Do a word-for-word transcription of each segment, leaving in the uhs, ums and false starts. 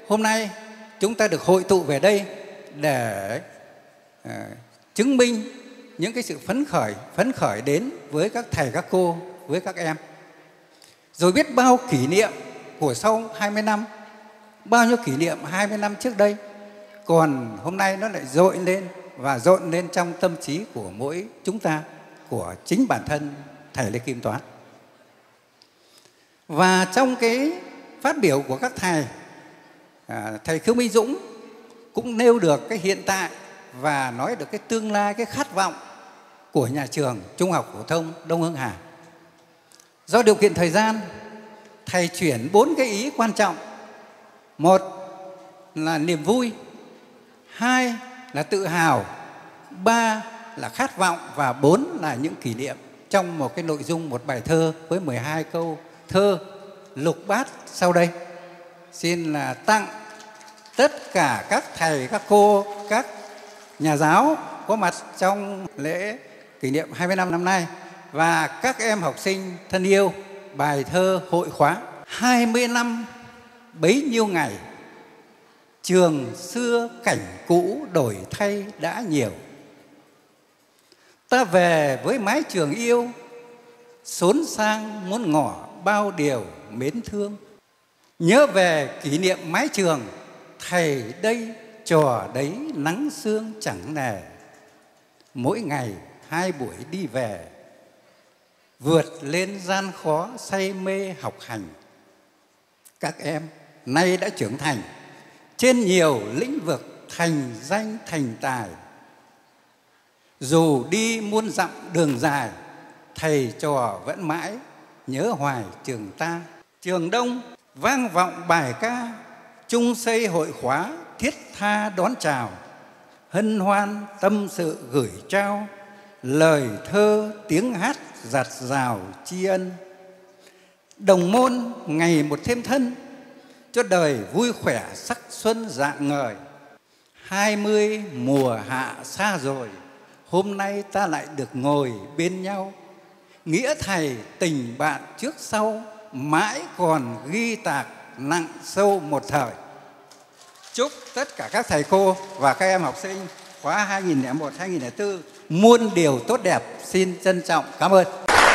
hôm nay chúng ta được hội tụ về đây để uh, chứng minh những cái sự phấn khởi, phấn khởi đến với các thầy, các cô, với các em. Rồi biết bao kỷ niệm của sau hai mươi năm, bao nhiêu kỷ niệm hai mươi năm trước đây, còn hôm nay nó lại dội lên và dội lên trong tâm trí của mỗi chúng ta, của chính bản thân thầy Lê Kim Toán. Và trong cái phát biểu của các thầy, à, thầy Khương Minh Dũng cũng nêu được cái hiện tại và nói được cái tương lai, cái khát vọng của nhà trường Trung học phổ thông Đông Hưng Hà. Do điều kiện thời gian, thầy chuyển bốn cái ý quan trọng. Một là niềm vui, hai là tự hào, ba là khát vọng và bốn là những kỷ niệm trong một cái nội dung một bài thơ với mười hai câu thơ lục bát sau đây. Xin là tặng tất cả các thầy, các cô, các nhà giáo có mặt trong lễ kỷ niệm hai mươi năm năm nay và các em học sinh thân yêu bài thơ hội khóa. hai mươi năm bấy nhiêu ngày, trường xưa cảnh cũ đổi thay đã nhiều. Ta về với mái trường yêu, xốn sang muốn ngỏ bao điều mến thương. Nhớ về kỷ niệm mái trường, thầy đây trò đấy nắng sương chẳng nề. Mỗi ngày hai buổi đi về, vượt lên gian khó say mê học hành. Các em nay đã trưởng thành, trên nhiều lĩnh vực thành danh thành tài. Dù đi muôn dặm đường dài, thầy trò vẫn mãi nhớ hoài trường ta. Trường Đông vang vọng bài ca, chung xây hội khóa thiết tha đón chào. Hân hoan tâm sự gửi trao, lời thơ tiếng hát dạt dào tri ân. Đồng môn ngày một thêm thân, cho đời vui khỏe sắc xuân rạng ngời. Hai mươi mùa hạ xa rồi, hôm nay ta lại được ngồi bên nhau. Nghĩa thầy tình bạn trước sau, mãi còn ghi tạc nặng sâu một thời. Chúc tất cả các thầy cô và các em học sinh khóa hai nghìn lẻ một hai nghìn lẻ bốn muôn điều tốt đẹp. Xin trân trọng cảm ơn.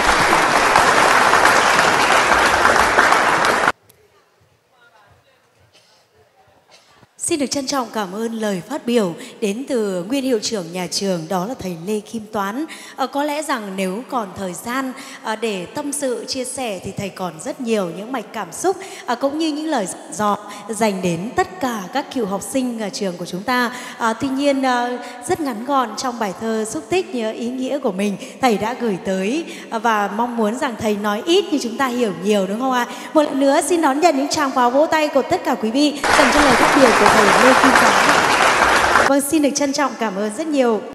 Xin được trân trọng cảm ơn lời phát biểu đến từ nguyên hiệu trưởng nhà trường, đó là thầy Lê Kim Toán. À, có lẽ rằng nếu còn thời gian à, để tâm sự, chia sẻ thì thầy còn rất nhiều những mạch cảm xúc à, cũng như những lời dò dành đến tất cả các cựu học sinh ở trường của chúng ta. À, tuy nhiên à, rất ngắn gọn trong bài thơ xúc tích nhớ ý nghĩa của mình thầy đã gửi tới à, và mong muốn rằng thầy nói ít nhưng chúng ta hiểu nhiều, đúng không ạ? Một lần nữa xin đón nhận những tràng pháo vỗ tay của tất cả quý vị dành cho lời phát biểu của thầy Lê Kim Toán. Vâng, xin được trân trọng cảm ơn rất nhiều.